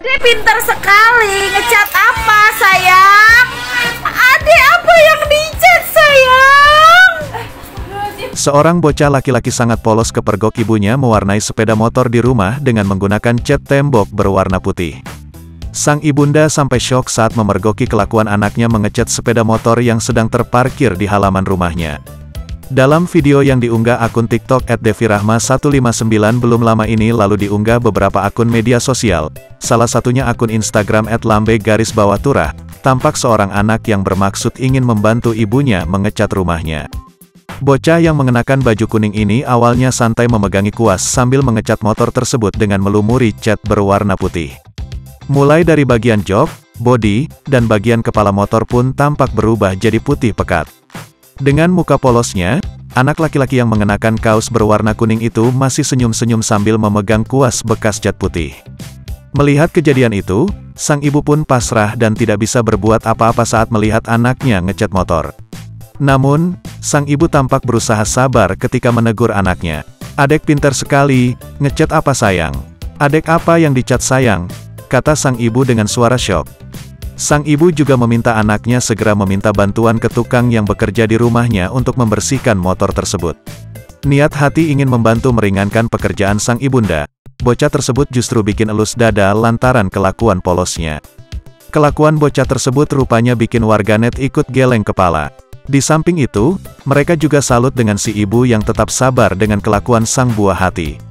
Ini pintar sekali. Ngecat apa, sayang? Adek, apa yang dicat, sayang? Seorang bocah laki-laki sangat polos kepergok ibunya mewarnai sepeda motor di rumah dengan menggunakan cat tembok berwarna putih. Sang ibunda sampai syok saat memergoki kelakuan anaknya mengecat sepeda motor yang sedang terparkir di halaman rumahnya. Dalam video yang diunggah akun TikTok @devirahma159 belum lama ini lalu diunggah beberapa akun media sosial, salah satunya akun Instagram @lambe_turah, tampak seorang anak yang bermaksud ingin membantu ibunya mengecat rumahnya. Bocah yang mengenakan baju kuning ini awalnya santai memegangi kuas sambil mengecat motor tersebut dengan melumuri cat berwarna putih. Mulai dari bagian jok, bodi, dan bagian kepala motor pun tampak berubah jadi putih pekat. Dengan muka polosnya, anak laki-laki yang mengenakan kaos berwarna kuning itu masih senyum-senyum sambil memegang kuas bekas cat putih. Melihat kejadian itu, sang ibu pun pasrah dan tidak bisa berbuat apa-apa saat melihat anaknya ngecat motor. Namun, sang ibu tampak berusaha sabar ketika menegur anaknya. "Adek pintar sekali, ngecat apa sayang? Adek apa yang dicat sayang?" kata sang ibu dengan suara syok. Sang ibu juga meminta anaknya segera meminta bantuan ke tukang yang bekerja di rumahnya untuk membersihkan motor tersebut. Niat hati ingin membantu meringankan pekerjaan sang ibunda, bocah tersebut justru bikin elus dada lantaran kelakuan polosnya. Kelakuan bocah tersebut rupanya bikin warganet ikut geleng kepala. Di samping itu, mereka juga salut dengan si ibu yang tetap sabar dengan kelakuan sang buah hati.